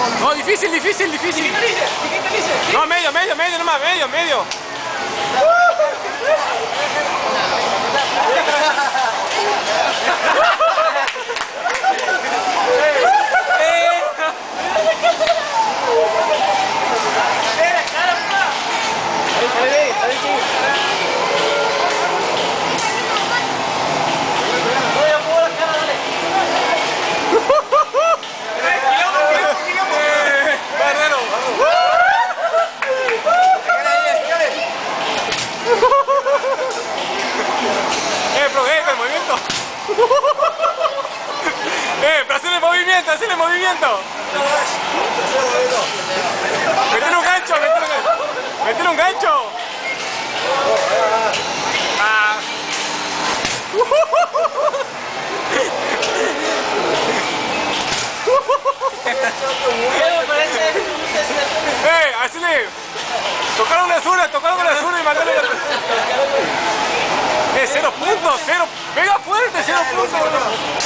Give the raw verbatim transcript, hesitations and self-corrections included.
No, difícil, difícil, difícil. No, medio, medio, medio nomás, medio, medio. Eh, pero eh, el movimiento. Eh, pero hacer el movimiento, hacer el movimiento. Metele un gancho, metele un gancho. Metele un gancho. Ah. Eh, hacele. Tocaron una azura, tocaron una azura y mandale la... Eh, cero puntos, cero. Pega fuerte, cero puntos.